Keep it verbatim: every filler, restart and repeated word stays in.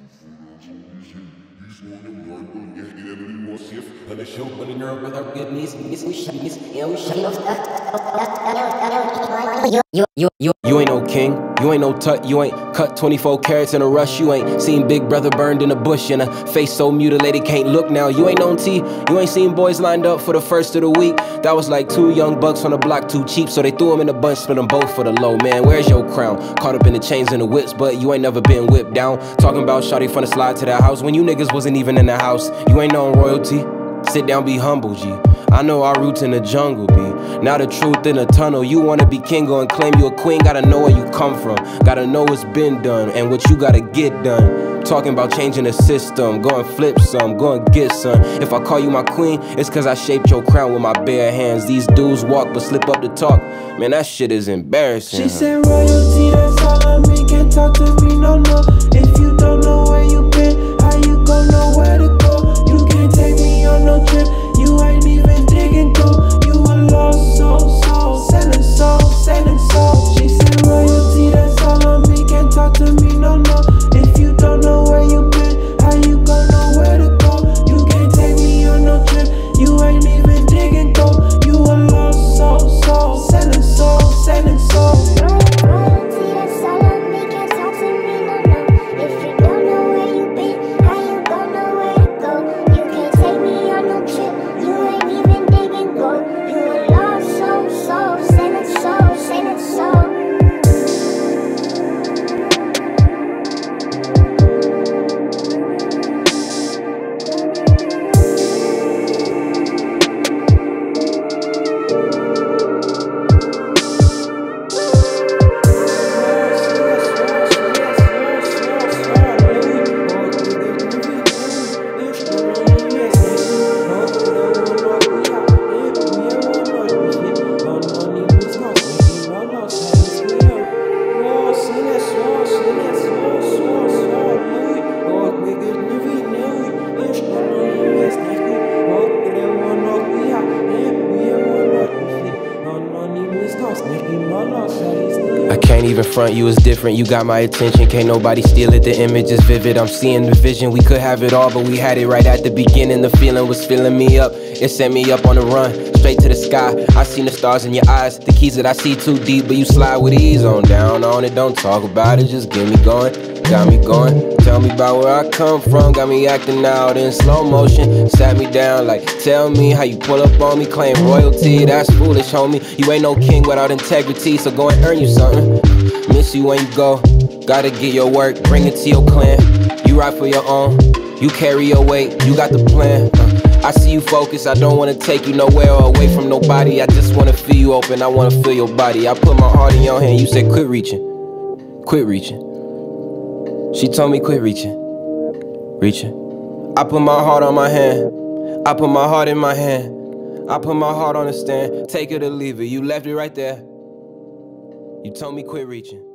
You, you, you, you ain't no king, you ain't no tut, you ain't cut twenty-four carats in a rush, you ain't seen Big Brother burned in a bush and a face so mutilated can't look now. You ain't known T, you ain't seen boys lined up for the first of the week. That was like two young bucks on the block too cheap, so they threw them in a bunch, split them both for the low. Man, where's your crown? Caught up in the chains and the whips, but you ain't never been whipped down. Talking about shawty from the slide to the house when you niggas wasn't even in the house. You ain't known royalty. Sit down, be humble, G. I know our roots in the jungle, B. Now the truth in the tunnel. You wanna be king or claim you a queen, gotta know where you come from. Gotta know what's been done and what you gotta get done. Talking about changing the system, go and flip some, go and get some. If I call you my queen, it's cause I shaped your crown with my bare hands. These dudes walk but slip up to talk. Man, that shit is embarrassing. She said royalty, that's all I mean. Can't talk to me, no, no. If you don't know where you been, how you gon' know where to go? You can't take me on no trip. You ain't even digging gold. You a lost soul, soul, selling soul, selling soul. She said royalty, that's all on me. Can't talk to me, no, no. If you don't know where you been, how you gon' know where to go? You can't take me on no trip. You ain't even digging gold. You a lost soul, soul, selling soul, selling soul. Royalty, that's all on me. Can't talk to me, no, no. If you don't know where you been, how you gon' know where to go? You can't take me on no trip. You ain't even digging gold. You a lost soul, soul, selling soul, selling soul. I can't even front, you is different, you got my attention. Can't nobody steal it, the image is vivid. I'm seeing the vision, we could have it all, but we had it right at the beginning. The feeling was filling me up, it sent me up on the run, straight to the sky. I seen the stars in your eyes, the keys that I see too deep, but you slide with ease on down on it. Don't talk about it, just get me going, got me going. Tell me about where I come from, got me acting out in slow motion. Sat me down like, tell me how you pull up on me, claim royalty. That's foolish, homie. You ain't no king without integrity, so go and earn you something. Miss you when you go, gotta get your work, bring it to your clan. You ride for your own, you carry your weight, you got the plan. uh, I see you focused, I don't wanna take you nowhere or away from nobody. I just wanna feel you open, I wanna feel your body. I put my heart in your hand, you said quit reaching, quit reaching. She told me quit reaching, reaching. I put my heart on my hand, I put my heart in my hand. I put my heart on the stand, take it or leave it, you left it right there. You told me quit reaching.